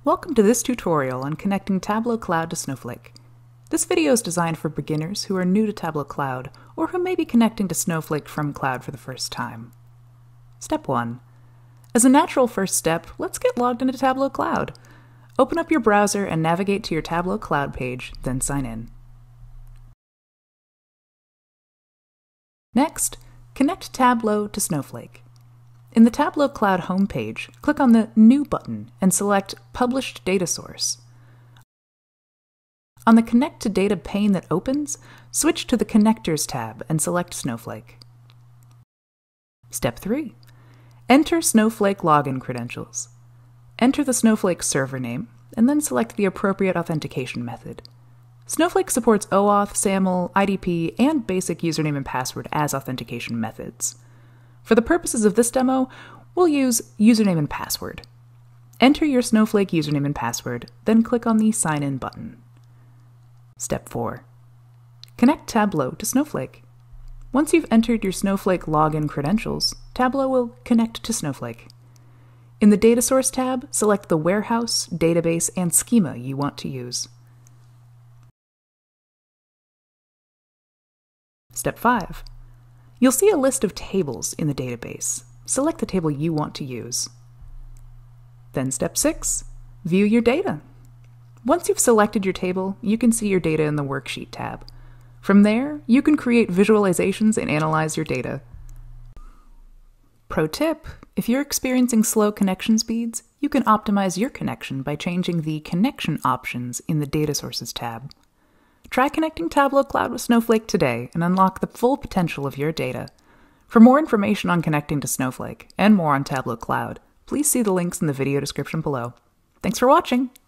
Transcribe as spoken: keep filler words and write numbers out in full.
Welcome to this tutorial on connecting Tableau Cloud to Snowflake. This video is designed for beginners who are new to Tableau Cloud or who may be connecting to Snowflake from Cloud for the first time. Step one. As a natural first step, let's get logged into Tableau Cloud. Open up your browser and navigate to your Tableau Cloud page, then sign in. Next, connect Tableau to Snowflake. In the Tableau Cloud homepage, click on the New button and select Published Data Source. On the Connect to Data pane that opens, switch to the Connectors tab and select Snowflake. Step three. Enter Snowflake login credentials. Enter the Snowflake server name, and then select the appropriate authentication method. Snowflake supports OAuth, SAML, I D P, and basic username and password as authentication methods. For the purposes of this demo, we'll use username and password. Enter your Snowflake username and password, then click on the Sign In button. Step four. Connect Tableau to Snowflake. Once you've entered your Snowflake login credentials, Tableau will connect to Snowflake. In the Data Source tab, select the warehouse, database, and schema you want to use. Step five. You'll see a list of tables in the database. Select the table you want to use. Then step six, view your data. Once you've selected your table, you can see your data in the Worksheet tab. From there, you can create visualizations and analyze your data. Pro tip, if you're experiencing slow connection speeds, you can optimize your connection by changing the connection options in the Data Sources tab. Try connecting Tableau Cloud with Snowflake today and unlock the full potential of your data. For more information on connecting to Snowflake and more on Tableau Cloud, please see the links in the video description below. Thanks for watching!